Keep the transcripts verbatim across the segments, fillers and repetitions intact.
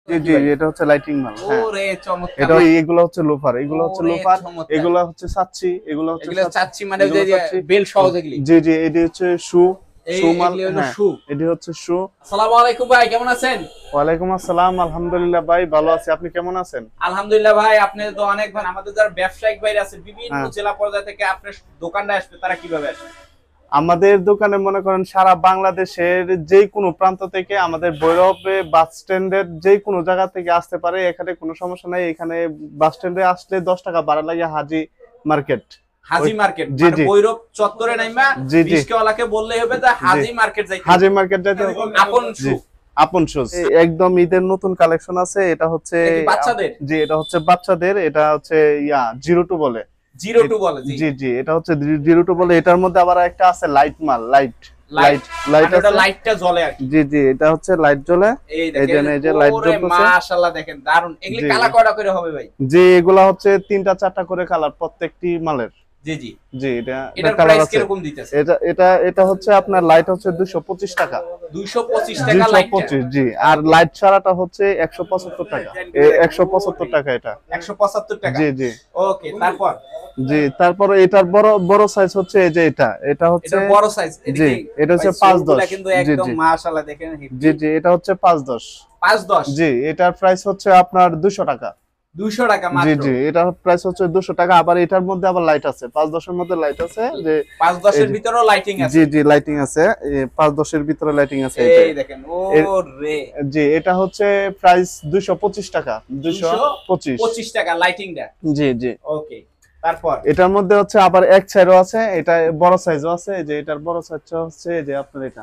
জি জি এটা হচ্ছে লাইটিং মাল। ওরে চমৎকার। এটা এগুলো হচ্ছে লোফার, এগুলো হচ্ছে লোফার, এগুলো হচ্ছে সাচ্চি, এগুলো হচ্ছে এগুলো চাচ্ছি মানে যে বেল সহ যেগুলি। জি জি এটি হচ্ছে শু শু মাল। হ্যাঁ শু, এটি হচ্ছে শু। আসসালামু আলাইকুম ভাই, কেমন আছেন? ওয়ালাইকুম আসসালাম, আলহামদুলিল্লাহ ভাই ভালো আছি, আপনি কেমন আছেন? আলহামদুলিল্লাহ ভাই, আপনি তো অনেক ভাই, আমাদের যারা ব্যবসায়িক ভাইরা আছে বিভিন্ন জেলা পর্যায় থেকে আপনার দোকানটা আসবে, তারা কিভাবে আসবে? আমাদের দোকানে মনে করেন সারা বাংলাদেশের যে কোনো প্রান্ত থেকে, আমাদের ভৈরবে বাস স্ট্যান্ডের যে কোনো জায়গা থেকে আসতে পারে, এখানে কোনো সমস্যা নাই। এখানে বাস স্ট্যান্ডে আসলে দশ টাকা ভাড়া লাগে হাজি মার্কেট। হাজি মার্কেট মানে ভৈরব চত্বরে নাইমা রিস্কাওয়ালাকে বললেই হবে যে হাজি মার্কেট যাইতে, হাজি মার্কেট যাইতে আপন শু আপন শুজ। একদম ঈদের নতুন কালেকশন আছে, এটা হচ্ছে বাচ্চাদের। জি এটা হচ্ছে বাচ্চাদের, এটা হচ্ছে ইয়া জিরো টু বলে, জিরো টু বলে। জি জি এটা হচ্ছে জিরো টু বলে। এটার মধ্যে আবার একটা আছে লাইট মাল, লাইট লাইট লাইট আছে, লাইটটা জ্বলে আর কি। জি জি এটা হচ্ছে লাইট জ্বলে। এই দেখেন, এই যে লাইট জ্বলতেছে, মাশাআল্লাহ দেখেন দারুন। এগুলি কালার কয়টা করে হবে ভাই? জি এগুলা হচ্ছে তিনটা চারটা করে কালার প্রত্যেকটি মালের। জি জি জি এটা এটার প্রাইস কিরকম দিতেছে? এটা এটা এটা হচ্ছে আপনার লাইট হচ্ছে দুইশো পঁচিশ টাকা। দুইশো পঁচিশ টাকা লাইট, জি। আর লাইট ছাড়াটা হচ্ছে একশো পঁচাত্তর টাকা। একশো পঁচাত্তর টাকা এটা। একশো পঁচাত্তর টাকা। জি জি ওকে, তারপর জি তারপরে এটার বড় বড় সাইজ হচ্ছে এই যে এটা, এটা হচ্ছে এটা বড় সাইজ। জি এটা হচ্ছে পাঁচ দশ কিন্তু একদম মাশাআল্লাহ দেখেন। জি জি এটা হচ্ছে পাঁচ দশ। পাঁচ দশ জি এটার প্রাইস হচ্ছে আপনার দুইশো টাকা। দুইশো টাকা মাত্র। জি জি এটার প্রাইস হচ্ছে দুইশো টাকা। আবার এটার মধ্যে আবার লাইট আছে, পাঁচ দশ এর মধ্যে লাইট আছে, যে পাঁচ দশ এর ভিতরেও লাইটিং আছে। জি জি লাইটিং আছে, পাঁচ দশ এর ভিতরে লাইটিং আছে। এই দেখেন ওরে, জি এটা হচ্ছে প্রাইস দুইশো পঁচিশ টাকা। দুইশো পঁচিশ টাকা লাইটিংটা। জি জি ওকে, তারপর এটার মধ্যে হচ্ছে আবার এক সাইজও আছে, এটা বড় সাইজও আছে। যে এটার বড় সাইজটা হচ্ছে যে আপনার এটা,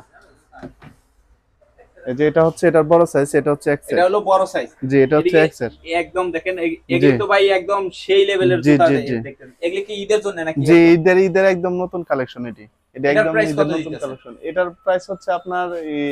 এই যে এটা হচ্ছে এটার বড় সাইজ, এটা হচ্ছে এক সাইজ। এটা হলো বড় সাইজ। জি এটা হচ্ছে এক সাইজ। একদম দেখেন এগুলি তো ভাই একদম সেই লেভেলের জুতা দেখেন। এগুলি কি ঈদের জন্য নাকি? জি ঈদের ঈদের একদম নতুন কালেকশন এটি। এটা একদম ঈদের নতুন কালেকশন। এটার প্রাইস হচ্ছে আপনার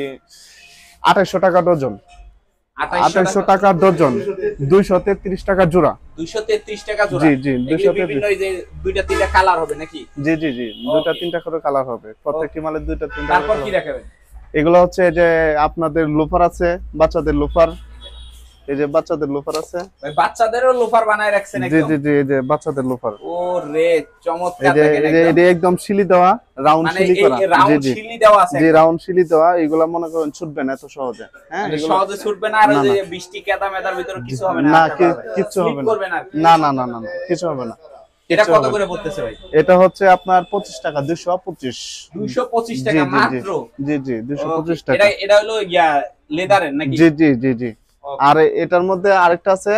আঠাশশো টাকা ডজন। আঠাশশো টাকা ডজন, দুইশো তেত্রিশ টাকা জোড়া। দুইশো তেত্রিশ টাকা জোড়া। জি জি দুইশো বিভিন্ন এই যে দুইটা তিনটা কালার হবে নাকি? জি জি জি দুইটা তিনটা করে কালার হবে, প্রত্যেকটি মালের দুইটা তিনটা। তারপর কি দেখাবেন? এগুলো হচ্ছে যে আপনাদের লোফার আছে, বাচ্চাদের লোফার। এই যে বাচ্চাদের লোফার আছে, ভাই বাচ্চাদেরও লোফার বানায় রাখছেন একদম। জি জি জি এই যে বাচ্চাদের লোফার। ওরে চমৎকার দেখেন একদম। এই যে একদম শিলি দেওয়া, রাউন্ড শিলি করা। মানে এই রাউন্ড শিলি দেওয়া আছে। জি রাউন্ড শিলি দেওয়া। এগুলা মনে করেন ছুটবে না এত সহজে। হ্যাঁ সহজে ছুটবে না। আর ওই যে বৃষ্টি কাদা মেদার ভিতরে কিছু হবে না। না কিছু হবে না। না না না না কিছু হবে না। এটা কত করে পড়তেছে ভাই? এটা হচ্ছে আপনার পঁচিশ টাকা। দুইশো পঁচিশ। দুইশো পঁচিশ টাকা মাত্র। জি জি দুইশো পঁচিশ টাকা। এটা এটা হলো ইয়া লেদারের নাকি? জি জি জি জি আর এটার মধ্যে আরেকটা আছে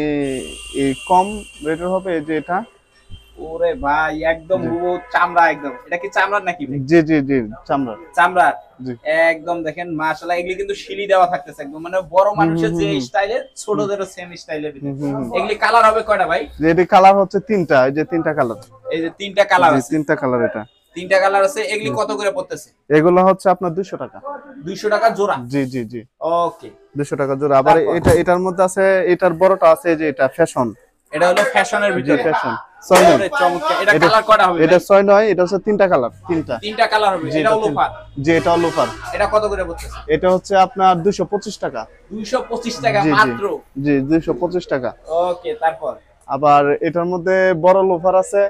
এই কম রেটের হবে, এই যে এটা। ওরে ভাই একদম চামড়া একদম। এটা কি চামড়ার নাকি? জি জি জি চামড়া। চামড়া একদম দেখেন মাশাআল্লাহ। এগুলি কিন্তু শিলি দেওয়া থাকতেছে একদম, মানে বড় মানুষের যে স্টাইলের, ছোটদেরও সেম স্টাইলের ভিতরে। এগুলি কালার হবে কয়টা ভাই? এটি কালার হচ্ছে তিনটা। এই যে তিনটা কালার। এই যে তিনটা কালার আছে। তিনটা কালার এটা। তিনটা কালার আছে। এগুলি কত করে পড়তেছে? এগুলো হচ্ছে আপনার দুইশো টাকা। দুইশো টাকা জোড়া। জি জি জি ওকে দুইশো টাকা জোড়া। আবার এটা এটার মধ্যে আছে, এটার বড়টা আছে, যে এটা ফ্যাশন। এটা হলো ফ্যাশনের ভিতরে ফ্যাশন ছয় নয়। চমৎকার। এটা কালার কয়টা হবে? এটা ছয় নয়, এটা হচ্ছে তিনটা কালার। তিনটা তিনটা কালার হবে। এটা লোফার। জি এটা লোফার। এটা কত করে পড়তেছে? এটা হচ্ছে আপনার দুইশো পঁচিশ টাকা। দুইশো পঁচিশ টাকা মাত্র। জি দুইশো পঁচিশ টাকা। ওকে, তারপর আবার এটার মধ্যে বড় লোফার আছে,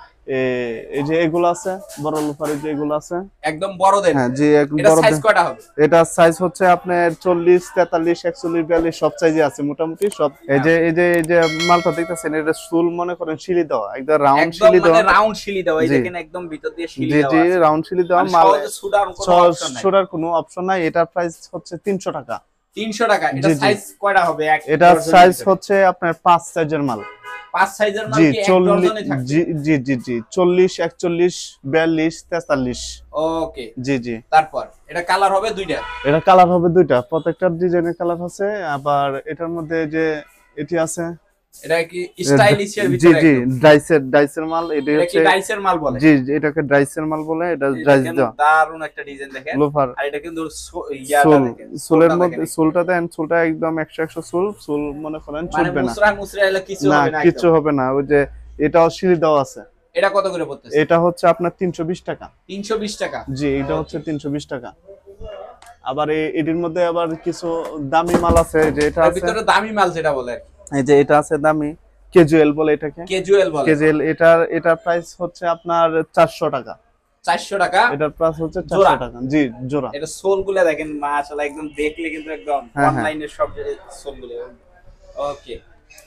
এই যে এগুলো আছে বড় লোফারের, যে এগুলো আছে একদম বড়দের। হ্যাঁ জি একদম বড়। এটা সাইজ কয়টা হবে? এটা সাইজ হচ্ছে আপনার চল্লিশ, তেতাল্লিশ, একচল্লিশ, বিয়াল্লিশ সব সাইজে আছে মোটামুটি সব। এই যে এই যে এই যে মালটা দেখতেছেন, এটা সুল মনে করেন শিলি দেওয়া, একদম রাউন্ড শিলি দেওয়া। একদম রাউন্ড শিলি দেওয়া। এই দেখেন একদম ভিতর দিয়ে শিলি দেওয়া আছে। জি জি রাউন্ড শিলি দেওয়া মাল। সুডার কোনো অপশন নাই। সুডার কোনো অপশন নাই। এটার প্রাইস হচ্ছে তিনশো টাকা। তিনশো টাকা। এটা সাইজ কয়টা হবে? এটা সাইজ হচ্ছে আপনার পাঁচ সাইজের মাল। পাঁচ সাইজের মাল কি এক ডজনে থাকে? জি জি জি জি চল্লিশ, একচল্লিশ, বিয়াল্লিশ, তেতাল্লিশ। ওকে জি জি তারপর এটা কালার হবে দুইটা। এটা কালার হবে দুইটা, প্রত্যেকটার ডিজাইনের কালার আছে। আবার এটার মধ্যে যে এটি আছে, এটা কি স্টাইলিশের ভিতরে? জি জি ডাইসের ডাইসের মাল। এটা হচ্ছে ডাইসের মাল বলে। জি এটাকে ডাইসের মাল বলে। এটা ডাইস দাও। দারুন একটা ডিজাইন দেখেন। লোফার। আর এটা কিন্তু ইয়াটা দেখেন, সোলের মধ্যে সোলটা দেন, সোলটা একদম একশো একশো সোল। সোল মনে করেন চলবে না। মুসরা মুসরা এলা কিছু হবে না। কিছু হবে না। ওই যে এটাও সিঁড়ি দেওয়া আছে। এটা কত করে পড়তেছে? এটা হচ্ছে আপনার তিনশো বিশ টাকা। তিনশো বিশ টাকা। জি এটা হচ্ছে তিনশো বিশ টাকা। আবার এই- এটির মধ্যে আবার কিছু দামি মাল আছে, যে এটা এর আছে, ভিতরে দামি মাল যেটা বলে এই যে এটা আছে দামি ক্যাজুয়াল বলে এটাকে, ক্যাজুয়াল বলে ক্যাজুয়াল, এটার এটার প্রাইস হচ্ছে আপনার চারশো টাকা। চারশো টাকা এটার প্রাইস হচ্ছে জোড়া? চারশো টাকা, জি জোড়া। এটা সোল গুলা দেখেন মাশাআল্লাহ, একদম দেখলে কিন্তু একদম হ্যাঁ, হ্যাঁ। অনলাইনের সব সোল গুলো। ওকে,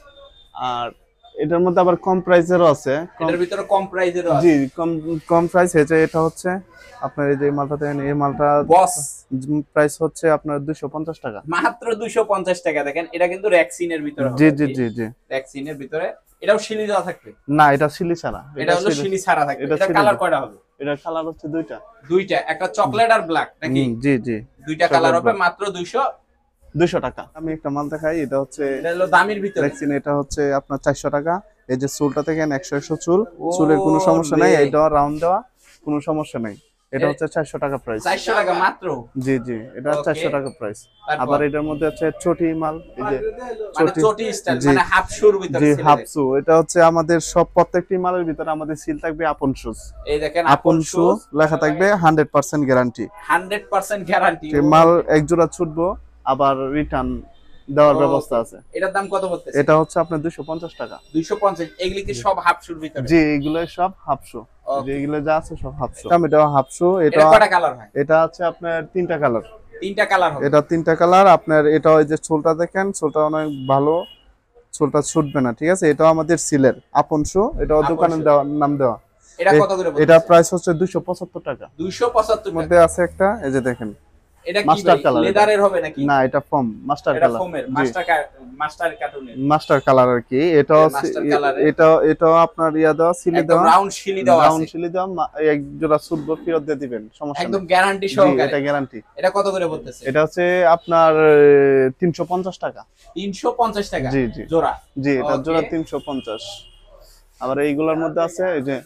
আর এটার মধ্যে আবার কম প্রাইসেরও আছে, কম- এটার ভিতরে কম প্রাইজেরও আছে। জি কম কম প্রাইস হয়েছে। এটা হচ্ছে আপনার এই যে মালটা দেখেন, এই মালটা বস প্রাইস হচ্ছে আপনার দুইশো পঞ্চাশ টাকা। মাত্র দুইশো পঞ্চাশ টাকা। দেখেন এটা কিন্তু রেক্সিনের ভিতরে হবে। জি জি জি জি। রেক্সিনের ভিতরে এটাও শিলি দেওয়া থাকবে? না, এটা সিলি ছাড়া। এটা হলো শিলি ছাড়া থাকবে। এটা এটা শিলি কালার দেওয়া। কয়টা হবে? এটা কালার হচ্ছে দুইটা। দুইটা, একটা চকলেট আর ব্ল্যাক নাকি? হুম, জি জি, দুইটা কালার হবে, মাত্র দুইশো দুইশো টাকা। আমি একটা মাল দেখাই, এটা হচ্ছে এটা হলো দামির ভিতরে। রেক্সিন, এটা হচ্ছে আপনার চারশো টাকা। এই যে চুলটা দেখেন একশো একশো চুল, ও চুলের কোনো সমস্যা নাই, রে। এটা রাউন্ড দেওয়া, কোনো সমস্যা নাই। এটা এ- হচ্ছে চারশো টাকা প্রাইস। চারশো টাকা মাত্র? জি জি, এটা Okay. চারশো টাকা প্রাইস। তারপর? আবার এটার মধ্যে আছে চটি মাল, এই যে মানে চটি, চটি স্টাইল, জি। মানে হাফ শুর ভিতরে জি ছেলেদের। হাফসু, এটা হচ্ছে আমাদের সব প্রত্যেকটি মালের ভিতরে আমাদের সিল থাকবে আপন শুজ। এই দেখেন আপন শু লেখা থাকবে, hundred percent guarantee. Hundred percent guarantee. মাল এক জোড়া ছুটবো, আবার রিটার্ন দেওয়ার Okay. ব্যবস্থা আছে। এটার দাম কত পড়তেছে? এটা হচ্ছে আপনার দুইশো পঞ্চাশ টাকা। দুইশো পঞ্চাশ। এগুলি কি সব হাফ শুর ভিতরে? জি, এগুলো সব হাফশো, Okay. যে এগুলো যা আছে সব হাফশো। এটা হাফশো, এটা এটা কয়টা কালার হয়? এটা আছে আপনার তিনটা কালার। তিনটা কালার হবে। এটা তিনটা কালার আপনার। এটা ওই যে চুলটা দেখেন, চুলটা অনেক ভালো, চুলটা ছুটবে না, ঠিক আছে। এটাও আমাদের সিলের আপন শু, এটাও আপন দোকানের শু। দেওয়া নাম দেওয়া। এটা এ- কত করে এটা পড়তেছে? প্রাইস হচ্ছে দুইশো পঁচাত্তর টাকা। দুইশো পঁচাত্তর টাকা। মধ্যে আছে একটা, এই যে দেখেন, এটা কি মাস্টার কালার। লেদারের হবে নাকি? না, এটা ফোম, মাস্টার এটা কালার। ফোমের, জি, মাস্টার মাস্টার কার্টুনের। মাস্টার কালার আর কি। এটাও এটা মাস্টার কালারে। এটা এটাও আপনার ইয়া দেওয়া, সিলে একদম দেওয়া, রাউন্ড শিলি দেওয়া রাউন্ড আছে। সিলি দেওয়া। মা- এক জোড়া সুটবো ফেরত দিয়ে দিবেন, সমস্যা একদম নেই। গ্যারান্টি জি, সহকারে। এটা গ্যারান্টি। এটা কত করে পড়তেছে? এটা হচ্ছে আপনার তিনশো পঞ্চাশ টাকা। তিনশো পঞ্চাশ টাকা জি জি জোড়া? জি, এটা Okay. জোড়া তিনশো পঞ্চাশ। আবার এইগুলোর মধ্যে আছে, এই যে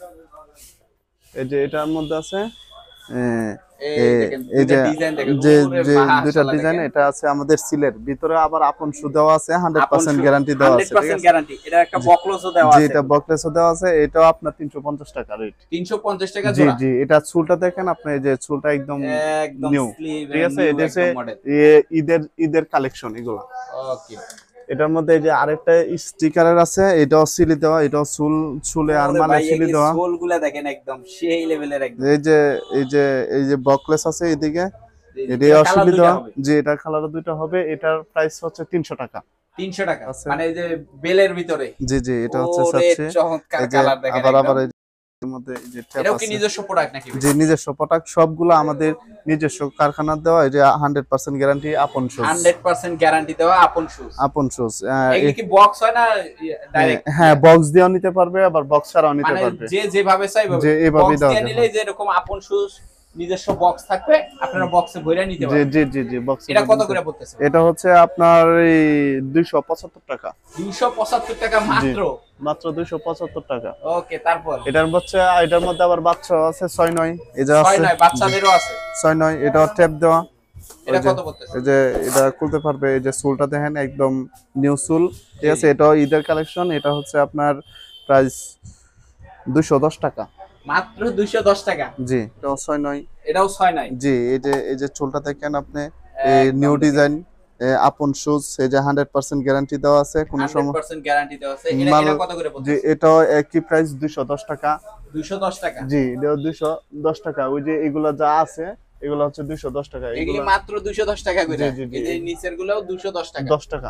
এই যে এটার মধ্যে আছে এ, এই এ, দেখেন, এই যে দুইটা ডিজাইন দেখেন। যে ওরে যে মাশাআল্লাহ দুইটা ডিজাইন, দেখেন। এটা আছে আমাদের সিলের ভিতরে, আবার আপন শু দেওয়া আছে, হান্ড্রেড আপন পার্সেন্ট শু, গ্যারান্টি দেওয়া আছে, ঠিক হান্ড্রেড পার্সেন্ট আছে। গ্যারান্টি। এটা একটা বকলসও দেওয়া জি, আছে। এটা বকলেসও দেওয়া আছে, এটাও আপনার তিনশো পঞ্চাশ টাকা রেট। তিনশো পঞ্চাশ টাকা জি জোড়া? জি, এটা চুলটা দেখেন আপনি, এই যে চুলটা একদম একদম নিউ, স্লিভ ঠিক আছে। এটা হচ্ছে মডেল। এ- ঈদের ঈদের কালেকশন এগুলো। ওকে। এটার মধ্যে এই যে আরেকটা স্টিকারের আছে, এটাও সিলি দেওয়া, এটাও চুল চুলে আর মানে সিলি দেওয়া। সোলগুলা দেখেন একদম সেই লেভেলের একদম। এই যে এই যে এই যে বকলেস আছে এদিকে, এটা এটাও কালার সিলি দুইটা দেওয়া। হবে। জি, এটা কালার দুটো হবে। এটার প্রাইস হচ্ছে তিনশো টাকা। তিনশো টাকা আছে। মানে এই যে বেলের ভিতরে। জি জি, এটা হচ্ছে ওরে চাচ্ছি। চমৎকার এই যে কালার দেখেন আবার একদম। আবার এই যে এর মধ্যে এই যে ট্যাপ এটাও কি আছে। নিজস্ব প্রোডাক্ট নাকি? যে নিজস্ব প্রোডাক্ট সবগুলো আমাদের নিজস্ব কারখানার দেওয়া, এই যে hundred percent guarantee Apon shoes. Hundred percent guarantee দেওয়া আপন শুজ। আপন শুজ। এগুলি কি বক্স হয় না ডাইরেক্ট? হ্যাঁ, বক্স দিয়েও নিতে পারবে, আবার বক্স ছাড়াও নিতে মানে পারবে। যে যেভাবে চাই যে এভাবেই বক্স দেওয়া দিয়ে যাবে। নিলে যে এরকম আপন শুজ নিজস্ব বক্স থাকবে, আপনারা বক্সে ভরে নিতে জি পারবেন। জি জি জি, বক্স। এটা কত করে পড়তেছে? এটা হচ্ছে আপনার এই দুইশো পঁচাত্তর টাকা। দুইশো পঁচাত্তর টাকা মাত্র? মাত্র দুইশো পঁচাত্তর টাকা। ওকে, তারপর? এটার বাচ্চা, এটার মধ্যে আবার বাচ্চা আছে ছয় নয়, এই যে ছয় আছে নয় বাচ্চাদেরও আছে। ছয় নয়, এটাও ট্যাপ দেওয়া। এটা ওই যে- কত পড়তেছে? এই যে এটা খুলতে পারবে, এই যে চুলটা দেখেন একদম নিউ চুল, ঠিক আছে। এটাও ঈদের কালেকশন। এটা হচ্ছে আপনার প্রাইস দুইশো দশ টাকা। মাত্র দুইশো দশ টাকা? জি, এটাও ছয় নয়। এটাও ছয় নয়? জি, এই যে এই যে চুলটা দেখেন আপনি, এই একদম নিউ দেখেন। ডিজাইন, আপন শুজ, এই যে হান্ড্রেড পার্সেন্ট গ্যারান্টি দেওয়া আছে, কোনো হান্ড্রেড সময়। পার্সেন্ট গ্যারান্টি দেওয়া আছে। এটা মাল- এটা কত করে জি, পড়তেছে? এটাও একই প্রাইস দুইশো দশ টাকা। দুইশো দশ টাকা? জি, এটাও দুইশো দশ টাকা। ওই যে এগুলো যা আছে এগুলো হচ্ছে দুইশো দশ টাকা। এগুলি এগুলো মাত্র দুইশো দশ টাকা করে। জি, জি, জি। এই যে নিচের গুলোও দুইশো দশ টাকা। দশ টাকা।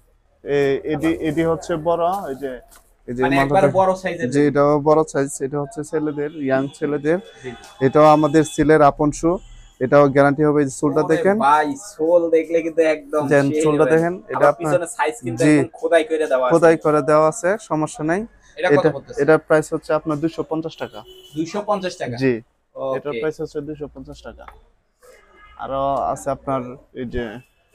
এ- এডি এডি হচ্ছে বড়, এই যে এই যে মানে মালটা একবারে দেখ- বড় সাইজের। যে এটাও বড় সাইজ, এটা হচ্ছে ছেলেদের, ইয়াং ছেলেদের। জি। এটাও আমাদের সিলের আপন শু, এটাও গ্যারান্টি হবে। এই যে চুলটা ওরে দেখেন, ভাই, সোল দেখলে কিন্তু একদম যেন সেই চুলটা level। দেখেন, এটা আবার আপনার- পিছনে সাইজ কিন্তু জি। একদম খোদাই করে দেওয়া আছে। খোদাই করে দেওয়া আছে, সমস্যা নাই। এটা কত এটা পড়তেছে? এটার প্রাইস হচ্ছে আপনার দুইশো পঞ্চাশ টাকা। দুইশো পঞ্চাশ টাকা? জি, ওকে। এটার প্রাইস হচ্ছে দুইশো পঞ্চাশ টাকা। আরো আছে আপনার এই যে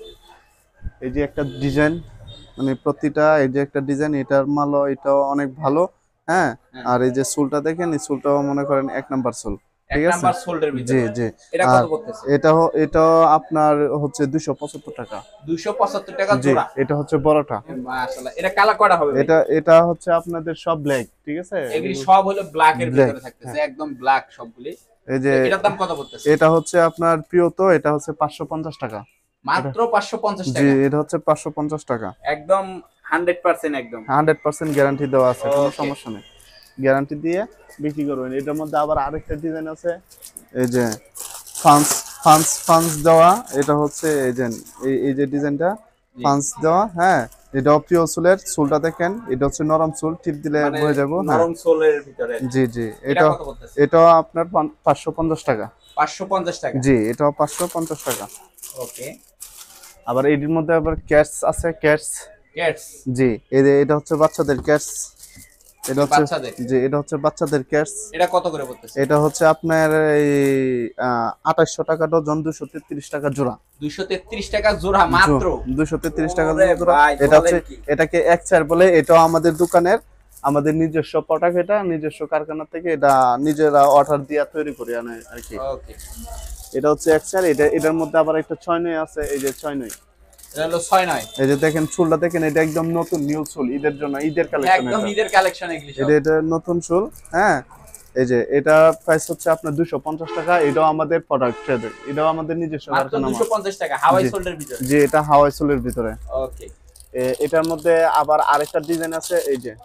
এই যে একটা ডিজাইন, মানে প্রতিটা এই যে একটা ডিজাইন, এটার মালও এটাও অনেক ভালো। হ্যাঁ, হ্যাঁ। আর এই যে চুলটা দেখেন, এই চুলটাও মনে করেন এক নাম্বার চুল, এক ঠিক আছে। নাম্বার সোল্ডের জি ভিতরে? জি। এটা আর কত পড়তেছে? এটাও এটাও আপনার হচ্ছে দুইশো পঁচাত্তর টাকা। দুইশো পঁচাত্তর টাকা জি, জোড়া? এটা হচ্ছে বড়টা। মাশাআল্লাহ। এটা কালার কয়টা হবে ভাই? এটা এটা হচ্ছে আপনাদের সব ব্ল্যাক, ঠিক আছে। এগুলি সব হলো ব্ল্যাক এর Black, ভিতরে থাকতেছে, একদম ব্ল্যাক সবগুলি। এই যে এটার দাম কত পড়তেছে? এটা হচ্ছে আপনার প্রিয় তো এটা হচ্ছে পাঁচশো পঞ্চাশ টাকা। মাত্র পাঁচশো পঞ্চাশ জি টাকা। এটা হচ্ছে পাঁচশো পঞ্চাশ টাকা। একদম হান্ড্রেড পার্সেন্ট একদম হান্ড্রেড পার্সেন্ট গ্যারান্টি দেওয়া আছে, কোনো Okay. সমস্যা নেই, গ্যারান্টি দিয়ে বিক্রি করবেন। এটার মধ্যে আবার আরেকটা ডিজাইন আছে, এই যে ফান্স ফান্স ফান্স দেওয়া, এটা হচ্ছে এই যে এই এই যে ডিজাইনটা ফান্স দেওয়া, হ্যাঁ এটাও প্রিয় সোলের, সোলটা দেখেন এটা হচ্ছে নরম সোল, টিপ দিলে মানে হয়ে যাবো। হ্যাঁ নরম সোলের ভিতরে। জি জি এটা এটা কত পড়তেছে? এটাও আপনার পাঁচশো পঞ্চাশ টাকা। পাঁচশো পঞ্চাশ টাকা। জি এটাও পাঁচশো পঞ্চাশ টাকা। ওকে। আবার এটির মধ্যে আবার ক্যাটস আছে, ক্যাটস। ক্যাটস। জি এই যে এটা হচ্ছে বাচ্চাদের ক্যাটস, এটা হচ্ছে বাচ্চাদের? জি এটা হচ্ছে বাচ্চাদের ক্যাটস। এটা কত করে পড়তেছে? এটা হচ্ছে আপনার এই আঠাশশো টাকা ডজন, দুশো তেত্রিশ টাকা জোড়া। দুইশো তেত্রিশ টাকা জোড়া মাত্র? দুশো তেত্রিশ টাকা ওরে জোড়া। ভাই, এটা বলেন হচ্ছে কি? এটাকে এক চার বলে, এটাও আমাদের দোকানের, আমাদের নিজস্ব প্রোডাক্ট, এটা নিজস্ব কারখানা থেকে এটা নিজেরা অর্ডার দিয়ে তৈরি করে আনে আর কি। ওকে। এটা হচ্ছে এক চার। এটা এটার মধ্যে আবার একটা ছয় নয় আছে, এই যে ছয় নয়, এটা হলো ছয় নয়। এই যে দেখেন চুলটা দেখেন, এটা একদম নতুন নিউ চুল, ঈদের জন্য, ঈদের কালেকশন। একদম ঈদের কালেকশন এগুলি সব। এটা এটা নতুন চুল, হ্যাঁ এই যে এটা প্রাইস হচ্ছে আপনার দুশো পঞ্চাশ টাকা। এটাও আমাদের প্রোডাক্ট, এটাও আমাদের নিজস্ব মাত্র কারখানা। দুইশো পঞ্চাশ টাকা হাওয়াই জি। সোল্ডের ভিতরে। যে এটা হাওয়াই চুলের ভিতরে। ওকে। এ- এটার মধ্যে আবার আরেকটা ডিজাইন আছে, এই যে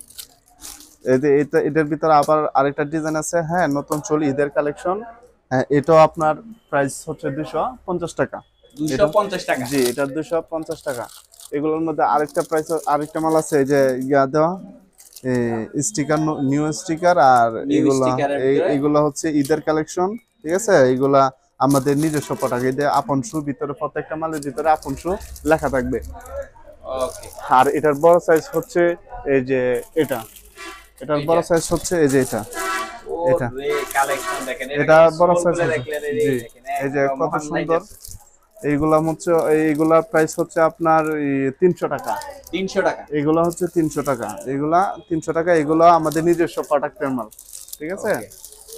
এই যে এটা এটার ভিতরে আবার আরেকটা ডিজাইন আছে, হ্যাঁ নতুন চুল ঈদের কালেকশন। হ্যাঁ এটাও আপনার প্রাইস হচ্ছে দুশো পঞ্চাশ টাকা। দুইশো পঞ্চাশ টাকা। জি এটা দুশো পঞ্চাশ টাকা। এগুলোর মধ্যে আরেকটা প্রাইস, আরেকটা মাল আছে, এই যে ইয়া দেওয়া স্টিকার, নিউ স্টিকার, আর New এগুলা sticker এর এই- ভিতরে? এগুলা হচ্ছে ঈদের কালেকশন, ঠিক আছে। এগুলা আমাদের নিজস্ব প্রোডাক্ট, এই যে আপন শু ভিতরে, প্রত্যেকটা মালের ভিতরে আপন শু লেখা থাকবে। ওকে। আর এটার বড় সাইজ হচ্ছে এই যে এটা, এটার বড় এইটা? সাইজ হচ্ছে এই যে এটা, এটা। ওরে কালেকশন দেখেন, এটা কিন্তু বড় সোলগুলো size আছে। দেখলেন, এই জি, দেখেন, এই যে একদম কত মহান সুন্দর। লাগছে। এইগুলা হচ্ছে, এইগুলার প্রাইস হচ্ছে আপনার তিনশো টাকা। তিনশো টাকা। এগুলা হচ্ছে তিনশো টাকা, এগুলা তিনশো টাকা। এগুলা আমাদের নিজস্ব প্রোডাক্টের মাল, ঠিক আছে। Okay.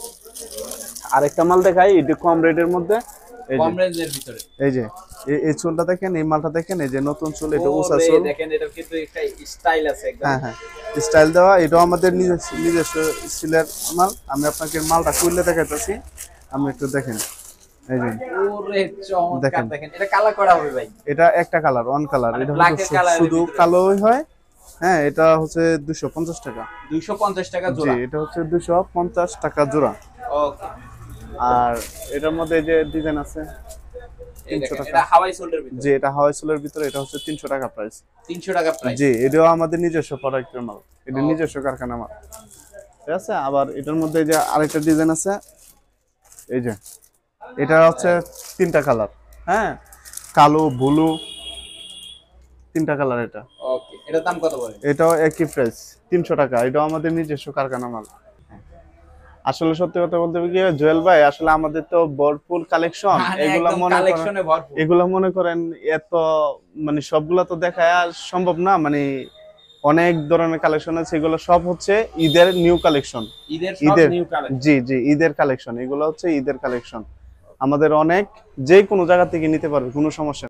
আরেকটা মাল দেখাই, এটি কম রেটের মধ্যে, এই কম যে রেঞ্জের ভিতরে। এই যে এই- এই চুলটা দেখেন, এই মালটা দেখেন, এই যে নতুন চুল, এটা উঁচা ওরে চুল, দেখেন, এটা কিন্তু একটা স্টাইল আছে একদম। হ্যাঁ হ্যাঁ স্টাইল দেওয়া। এটাও আমাদের নিজস্ব নিজস্ব স্টিলের মাল। আমি আপনাকে মালটা খুললে দেখাইতেছি, আমি একটু দেখেন, এই যে ওরে চমৎকার দেখেন। দেখেন, এটা কালার করা হবে ভাই। এটা একটা কালার, ওয়ান কালার, মানে এটা black হচ্ছে এর colour এর শুধু ভিতরে। কালোই হয়। হ্যাঁ এটা হচ্ছে দুশো পঞ্চাশ টাকা। দুইশো পঞ্চাশ টাকা জি জোড়া। এটা হচ্ছে দুশো পঞ্চাশ টাকা জোড়া। ওকে। আর এটার মধ্যে এই যে ডিজাইন আছে এই তিনশো দেখেন, টাকা। এটা হাওয়াই সোল্ডের ভিতরে। যে এটা হাওয়াই সোলের ভিতরে, এটা হচ্ছে তিনশো টাকা প্রাইস। তিনশো টাকা প্রাইস। জি এটাও আমাদের নিজস্ব প্রোডাক্টের মাল, এটা Okay. নিজস্ব কারখানা মাল, ঠিক আছে। আবার এটার মধ্যে এই যে আরেকটা ডিজাইন আছে, এই যে এটা হচ্ছে তিনটা কালার, হ্যাঁ কালো, ব্লু, তিনটা কালার। এটা ওকে, এটার দাম কত বলেন? এটাও একই প্রাইস, তিনশো টাকা। এটাও আমাদের নিজস্ব কারখানা মাল। আসলে সত্যি কথা বলতে কি জুয়েল ভাই, আসলে আমাদের তো ভরপুর কালেকশন, মানে এগুলা একদম মনে করেন, কালেকশনে ভরপুর। এগুলা মনে করেন এত মানে সবগুলা তো দেখা সম্ভব না, মানে অনেক ধরনের কালেকশন আছে। এগুলো সব হচ্ছে ঈদের নিউ কালেকশন, ঈদের সব ঈদের নিউ কালেকশন। জি জি ঈদের কালেকশন, এগুলো হচ্ছে ঈদের কালেকশন। আমাদের অনেক, যে কোনো জায়গা থেকে নিতে পারবে, কোনো সমস্যা নেই।